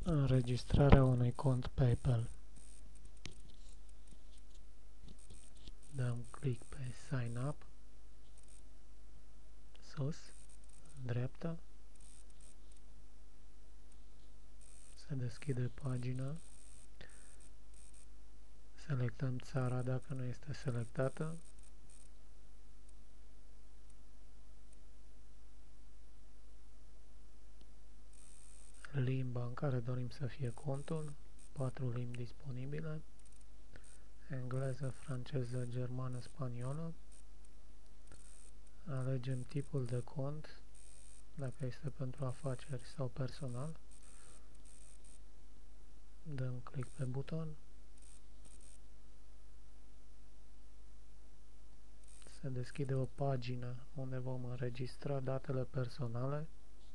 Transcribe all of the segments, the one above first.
Înregistrarea unui cont PayPal. Dăm click pe Sign Up, sus, în dreapta. Se deschide pagina. Selectăm țara dacă nu este selectată. Limba în care dorim să fie contul. 4 limbi disponibile: engleză, franceză, germană, spaniolă. Alegem tipul de cont, dacă este pentru afaceri sau personal. Dăm click pe buton. Se deschide o pagină unde vom înregistra datele personale.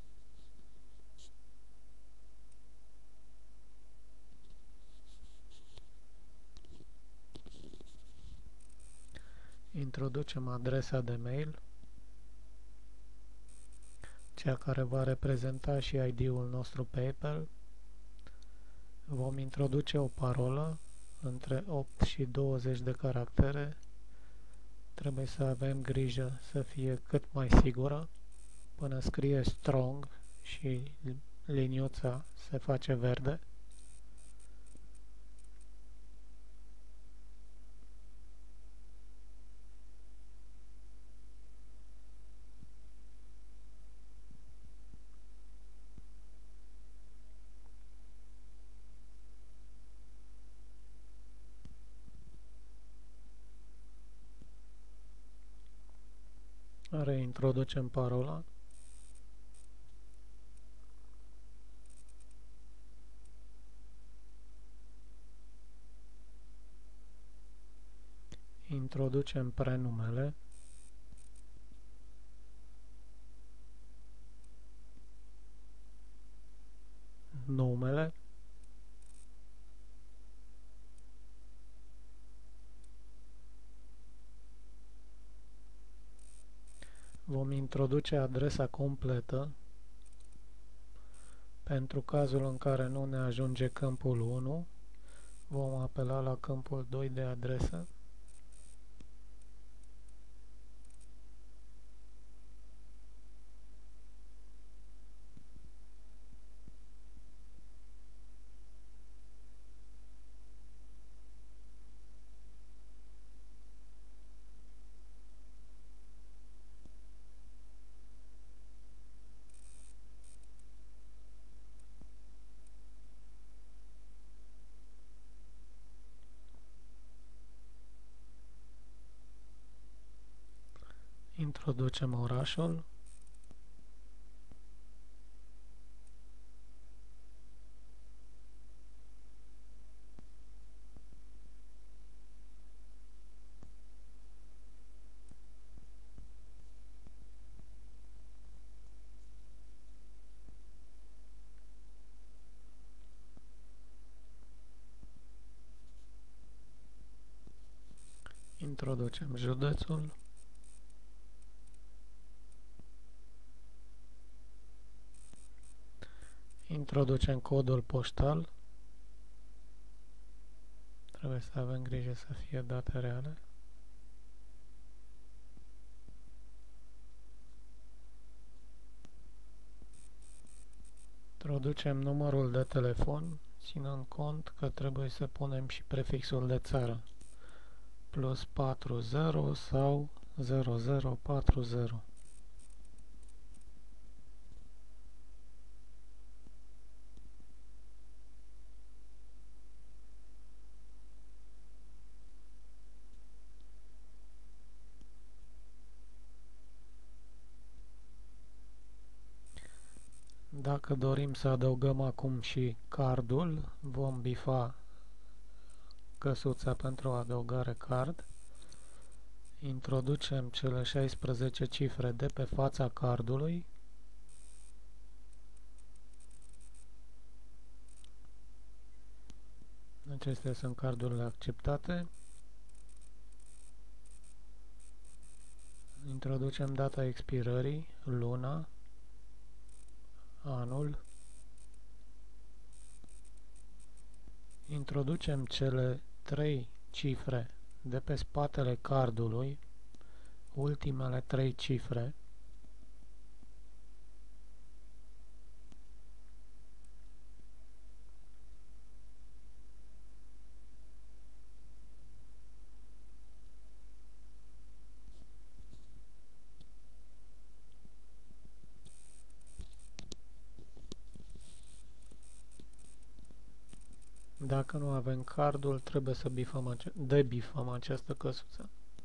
Introducem adresa de mail, cea care va reprezenta și ID-ul nostru PayPal. Vom introduce o parolă între 8 și 20 de caractere. Trebuie să avem grijă să fie cât mai sigură. Până scrie strong și liniuța se face verde. Reintroducem parola. Introducem prenumele. Numele. Vom introduce adresa completă. Pentru cazul în care nu ne ajunge câmpul 1, vom apela la câmpul 2 de adresă. Introducem orașul. Introducem județul. Introducem codul poștal. Trebuie să avem grijă să fie date reale. Introducem numărul de telefon, ținând cont că trebuie să punem și prefixul de țară. +40 sau 0040. Dacă dorim să adăugăm acum și cardul, vom bifa căsuța pentru adăugare card. Introducem cele 16 cifre de pe fața cardului. Acestea sunt cardurile acceptate. Introducem data expirării, luna, anul, Introducem cele 3 cifre de pe spatele cardului, ultimele 3 cifre. Dacă nu avem cardul, trebuie să debifăm această căsuță.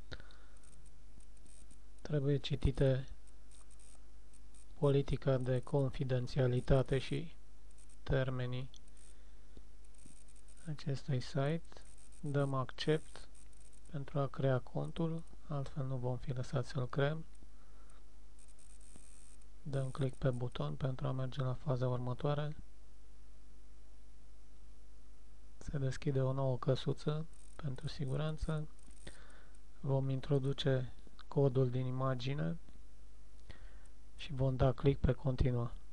Trebuie citite politica de confidențialitate și termenii acestui site. Dăm accept pentru a crea contul, altfel nu vom fi lăsați să-l creăm. Dăm click pe buton pentru a merge la faza următoare. Se deschide o nouă căsuță pentru siguranță. Vom introduce codul din imagine și vom da click pe continua.